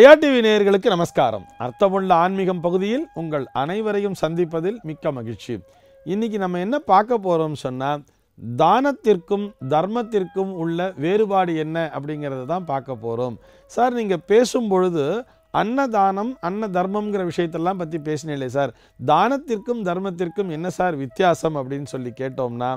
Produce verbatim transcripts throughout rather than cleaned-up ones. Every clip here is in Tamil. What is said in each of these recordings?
ஜெயா டிவி நேயர்களுக்கு நமஸ்காரம். அர்த்தமுள்ள ஆன்மீகம் பகுதியில் உங்கள் அனைவரையும் சந்திப்பதில் மிக்க மகிழ்ச்சி. இன்னைக்கு நம்ம என்ன பார்க்க போறோம் சொன்னா, தானத்திற்கும் தர்மத்திற்கும் உள்ள வேறுபாடு என்ன அப்படிங்கிறத தான் பார்க்க போறோம். சார், நீங்க பேசும் பொழுது அன்னதானம் அன்ன தர்மம்ங்கிற விஷயத்தெல்லாம் பற்றி பேசினே சார், தானத்திற்கும் தர்மத்திற்கும் என்ன சார் வித்தியாசம் அப்படின்னு சொல்லி கேட்டோம்னா,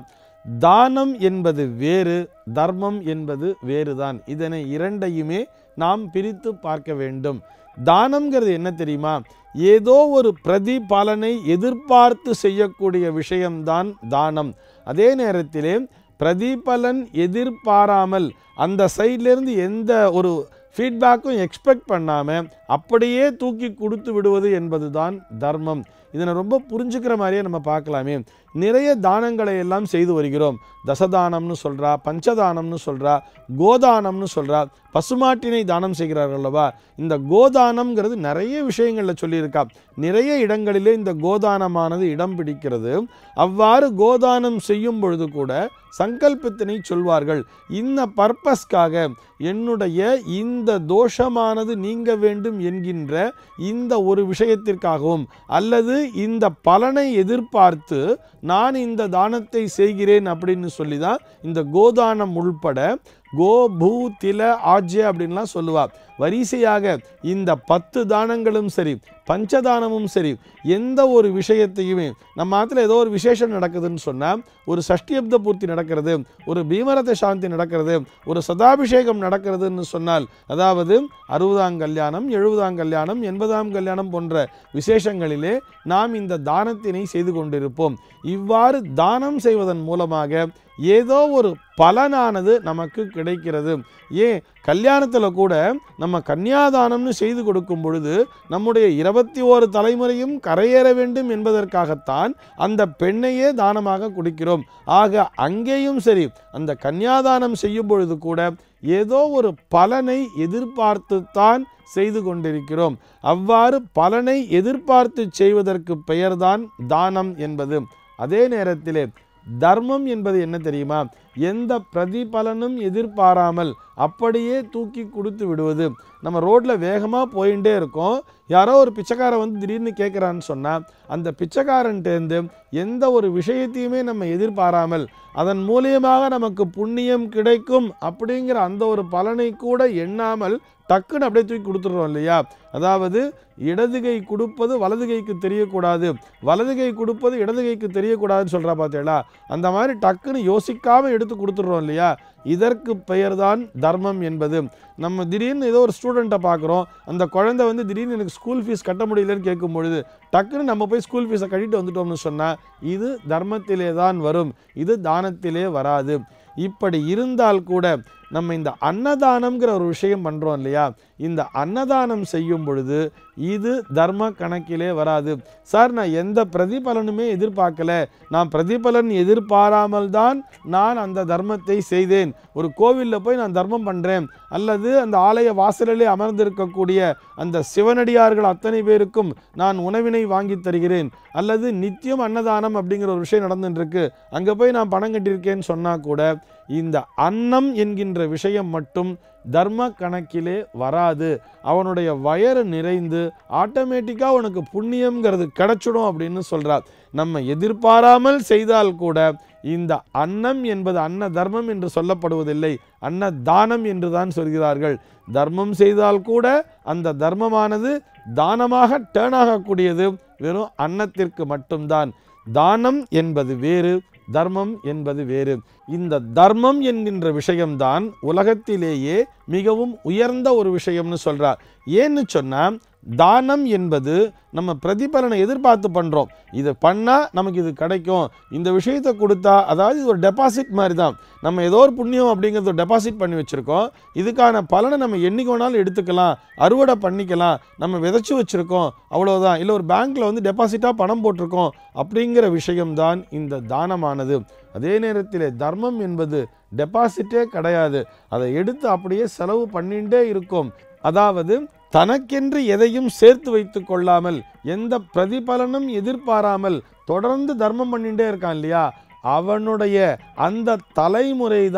தானம் என்பது வேறு, தர்மம் என்பது வேறுதான். இதனை இரண்டையுமே நாம் பிரித்து பார்க்க வேண்டும். தானம்ங்கிறது என்ன தெரியுமா? ஏதோ ஒரு பிரதிபலனை எதிர்பார்த்து செய்யக்கூடிய விஷயம்தான் தானம். அதே நேரத்திலே பிரதிபலன் எதிர்பாராமல் அந்த சைட்லேருந்து எந்த ஒரு ஃபீட்பேக்கும் எக்ஸ்பெக்ட் பண்ணாமல் அப்படியே தூக்கி கொடுத்து விடுவது என்பது தான் தர்மம். இதனை ரொம்ப புரிஞ்சுக்கிற மாதிரியே நம்ம பார்க்கலாமே. நிறைய தானங்களை எல்லாம் செய்து வருகிறோம். தசதானம்னு சொல்கிறா, பஞ்சதானம்னு சொல்கிறா, கோதானம்னு சொல்கிறா, பசுமாட்டினை தானம் செய்கிறார்கள் அல்லவா. இந்த கோதானம்ங்கிறது நிறைய விஷயங்களில் சொல்லியிருக்கா. நிறைய இடங்களிலே இந்த கோதானமானது இடம் பிடிக்கிறது. அவ்வாறு கோதானம் செய்யும் பொழுது கூட சங்கல்பத்தினை சொல்வார்கள். இந்த பர்பஸ்க்காக என்னுடைய இந்த தோஷமானது நீங்க வேண்டும் என்கின்ற இந்த ஒரு விஷயத்திற்காகவும் அல்லது இந்த பலனை எதிர்பார்த்து நான் இந்த தானத்தை செய்கிறேன் அப்படின்னு சொல்லி தான் இந்த கோதானம் உள்பட கோ பூ தில ஆஜ்ய அப்படின்லாம் சொல்லுவார். வரிசையாக இந்த பத்து தானங்களும் சரி, பஞ்சதானமும் சரி, எந்த ஒரு விஷயத்தையுமே நம்ம ஆத்துல ஏதோ ஒரு விசேஷம் நடக்குதுன்னு சொன்னால், ஒரு சஷ்டியப்த பூர்த்தி நடக்கிறது, ஒரு பீமரத சாந்தி நடக்கிறது, ஒரு சதாபிஷேகம் நடக்கிறதுன்னு சொன்னால், அதாவது அறுபதாம் கல்யாணம், எழுபதாம் கல்யாணம், எண்பதாம் கல்யாணம் போன்ற விசேஷங்களிலே நாம் இந்த தானத்தினை செய்து கொண்டிருப்போம். இவ்வாறு தானம் செய்வதன் மூலமாக ஏதோ ஒரு பலனானது நமக்கு கிடைக்கிறது. ஏன் கல்யாணத்தில் கூட நம்ம கன்னியாதானம்னு செய்து கொடுக்கும் பொழுது நம்முடைய இருபத்தி ஓரு தலைமுறையும் கரையேற வேண்டும் என்பதற்காகத்தான் அந்த பெண்ணையே தானமாக கொடுக்கிறோம். ஆக அங்கேயும் சரி, அந்த கன்னியாதானம் செய்யும் பொழுது கூட ஏதோ ஒரு பலனை எதிர்பார்த்துத்தான் செய்து கொண்டிருக்கிறோம். அவ்வாறு பலனை எதிர்பார்த்து செய்வதற்கு பெயர்தான் தானம் என்பது. அதே நேரத்திலே தர்மம் என்பது என்ன தெரியுமா? எந்த பிரதிபலனும் எதிர்பாராமல் அப்படியே தூக்கி கொடுத்து விடுவது. நம்ம ரோட்டில் வேகமாக போயிட்டே இருக்கோம், யாரோ ஒரு பிச்சைக்காரன் வந்து திடீர்னு கேட்குறான்னு சொன்னால், அந்த பிச்சைக்காரன்ட்டேருந்து எந்த ஒரு விஷயத்தையுமே நம்ம எதிர்பாராமல் அதன் மூலியமாக நமக்கு புண்ணியம் கிடைக்கும் அப்படிங்கிற அந்த ஒரு பலனை கூட எண்ணாமல் டக்குன்னு அப்படியே தூக்கி கொடுத்துட்றோம் இல்லையா? அதாவது இடது கை கொடுப்பது வலது கைக்கு தெரியக்கூடாது, வலது கை கொடுப்பது இடது கைக்கு தெரியக்கூடாதுன்னு சொல்கிறா பார்த்தீங்களா? அந்த மாதிரி டக்குன்னு யோசிக்காமல் எடுத்து கொடுத்துட்றோம் இல்லையா? இதற்கு பெயர்தான் தர்மம் என்பது. நம்ம திடீர்னு ஏதோ ஒரு ஸ்டூடெண்ட்டை பார்க்குறோம், அந்த குழந்தை வந்து திடீர்னு எனக்கு ஸ்கூல் ஃபீஸ் கட்ட முடியலன்னு கேட்கும் பொழுது டக்குன்னு நம்ம போய் ஸ்கூல் ஃபீஸை கட்டிட்டு வந்துட்டோம்னு சொன்னால் இது தர்மத்திலே தான் வரும், இது தானத்திலே வராது. இப்படி இருந்தால் கூட நம்ம இந்த அன்னதானம்ங்கிற ஒரு விஷயம் பண்ணுறோம் இல்லையா? இந்த அன்னதானம் செய்யும் பொழுது இது தர்ம கணக்கிலே வராது. சார், நான் எந்த பிரதிபலனுமே எதிர்பார்க்கல, நான் பிரதிபலன் எதிர்பாராமல் தான் நான் அந்த தர்மத்தை செய்தேன். ஒரு கோவிலில் போய் நான் தர்மம் பண்ணுறேன், அல்லது அந்த ஆலய வாசலிலே அமர்ந்திருக்கக்கூடிய அந்த சிவனடியார்கள் அத்தனை பேருக்கும் நான் உணவினை வாங்கி தருகிறேன், அல்லது நித்தியம் அன்னதானம் அப்படிங்கிற ஒரு விஷயம் நடந்துட்டு இருக்கு, அங்கே போய் நான் பணம் கட்டியிருக்கேன்னு சொன்னால் கூட இந்த அன்னம் என்கின்ற விஷயம் மட்டும் தர்ம கணக்கிலே வராது. அவனுடைய வயறு நிறைந்து ஆட்டோமேட்டிக்காக உனக்கு புண்ணியம்ங்கிறது கிடைச்சிடும் அப்படின்னு சொல்கிறார். நம்ம எதிர்பாராமல் செய்தால் கூட இந்த அன்னம் என்பது அன்ன தர்மம் என்று சொல்லப்படுவதில்லை, அன்ன தானம் என்று தான் சொல்கிறார்கள். தர்மம் செய்தால் கூட அந்த தர்மமானது தானமாக டேர்ன் ஆகக்கூடியது வெறும் அன்னத்திற்கு மட்டும்தான். தானம் என்பது வேறு, தர்மம் என்பது வேறு. இந்த தர்மம் என்கின்ற விஷயம்தான் உலகத்திலேயே மிகவும் உயர்ந்த ஒரு விஷயம்னு சொல்றார். ஏன்னு சொன்னா, தானம் என்பது நம்ம பிரதிபலனை எதிர்பார்த்து பண்ணுறோம். இதை பண்ணால் நமக்கு இது கிடைக்கும், இந்த விஷயத்தை கொடுத்தா, அதாவது இது ஒரு டெபாசிட் மாதிரி தான். நம்ம ஏதோ ஒரு புண்ணியம் அப்படிங்கிறத டெபாசிட் பண்ணி வச்சுருக்கோம், இதுக்கான பலனை நம்ம என்னைக்கு வேணாலும் எடுத்துக்கலாம், அறுவடை பண்ணிக்கலாம், நம்ம விதைச்சி வச்சுருக்கோம், அவ்வளோதான். இல்லை ஒரு பேங்க்கில் வந்து டெபாசிட்டாக பணம் போட்டிருக்கோம் அப்படிங்கிற விஷயம்தான் இந்த தானமானது. அதே நேரத்தில் தர்மம் என்பது டெபாசிட்டே கிடையாது, அதை எடுத்து அப்படியே செலவு பண்ணிகிட்டே இருக்கும். அதாவது தனக்கென்று எதையும் சேர்த்து வைத்து கொள்ளாமல் எந்த பிரதிபலனும் எதிர்பாராமல் தொடர்ந்து தர்மம் பண்ணிட்டே இருக்கான் இல்லையா? அவனுடைய அந்த தலைமுறைதான்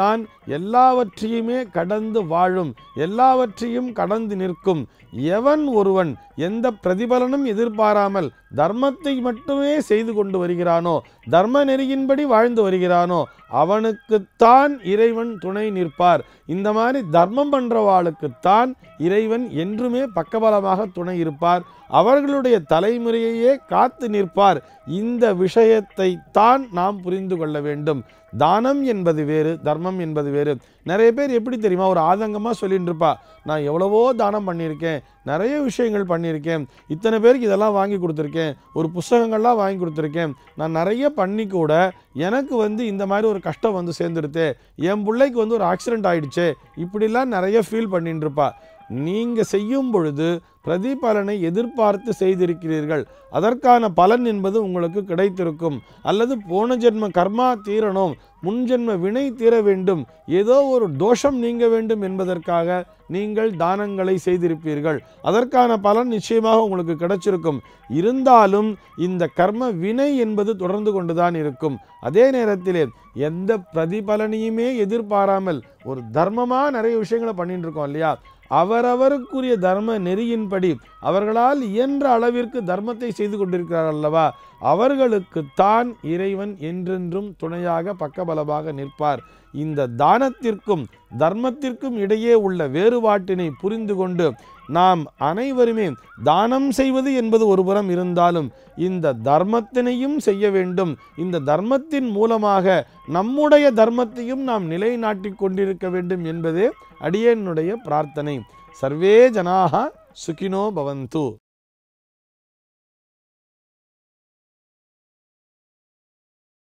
எல்லாவற்றையுமே கடந்து வாழும், எல்லாவற்றையும் கடந்து நிற்கும் எவன் ஒருவன் எந்த பிரதிபலனும் எதிர்பாராமல் தர்மத்தை மட்டுமே செய்து கொண்டு வருகிறானோ, தர்ம நெறியின்படி வாழ்ந்து வருகிறானோ, அவனுக்குத்தான் இறைவன் துணை நிற்பார். இந்த மாதிரி தர்மம் பண்றவாளுக்குத்தான் இறைவன் என்றுமே பக்கபலமாக துணை இருப்பார். அவர்களுடைய தலைமுறையையே காத்து நிற்பார். இந்த விஷயத்தை தான் நாம் புரிந்து கொள்ள வேண்டும். தானம் என்பது வேறு, தர்மம் என்பது வேறு. நிறைய பேர் எப்படி தெரியுமா, ஒரு ஆதங்கமாக சொல்லிட்டு இருப்பா, நான் எவ்வளவோ தானம் பண்ணியிருக்கேன், நிறைய விஷயங்கள் பண்ணியிருக்கேன், இத்தனை பேருக்கு இதெல்லாம் வாங்கி கொடுத்துருக்கேன், ஒரு புஸ்தகங்கள்லாம் வாங்கி கொடுத்துருக்கேன், நான் நிறைய பண்ணி கூட எனக்கு வந்து இந்த மாதிரி ஒரு கஷ்டம் வந்து சேர்ந்துடுது, என் பிள்ளைக்கு வந்து ஒரு ஆக்சிடென்ட் ஆகிடுச்சே, இப்படிலாம் நிறைய ஃபீல் பண்ணிட்டு இருப்பா. நீங்கள் செய்யும் பொழுது பிரதிபலனை எதிர்பார்த்து செய்திருக்கிறீர்கள், அதற்கான பலன் என்பது உங்களுக்கு கிடைத்திருக்கும். அல்லது போன ஜென்ம கர்மா தீரணும், முன்ஜென்ம வினை தீர வேண்டும், ஏதோ ஒரு தோஷம் நீங்க வேண்டும் என்பதற்காக நீங்கள் தானங்களை செய்திருப்பீர்கள். அதற்கான பலன் நிச்சயமாக உங்களுக்கு கிடைச்சிருக்கும். இருந்தாலும் இந்த கர்ம வினை என்பது தொடர்ந்து கொண்டுதான் இருக்கும். அதே நேரத்திலே எந்த பிரதிபலனையுமே எதிர்பாராமல் ஒரு தர்மமாக நிறைய விஷயங்களை பண்ணிட்டு இருக்கோம் இல்லையா, அவரவருக்குரிய தர்ம நெறியின்படி அவர்களால் இயன்ற அளவிற்கு தர்மத்தை செய்து கொண்டிருக்கிறார்கள் அல்லவா, அவர்களுக்குத்தான் இறைவன் என்றென்றும் துணையாக பக்கபலமாக நிற்பார். இந்த தானத்திற்கும் தர்மத்திற்கும் இடையே உள்ள வேறுபாட்டினை புரிந்து கொண்டு நாம் அனைவருமே தானம் செய்வது என்பது ஒரு புறம் இருந்தாலும் இந்த தர்மத்தினையும் செய்ய வேண்டும். இந்த தர்மத்தின் மூலமாக நம்முடைய தர்மத்தையும் நாம் நிலைநாட்டிக் கொண்டிருக்க வேண்டும் என்பதே அடியேனுடைய பிரார்த்தனை. சர்வே ஜனாஹ சுகினோ பவந்து.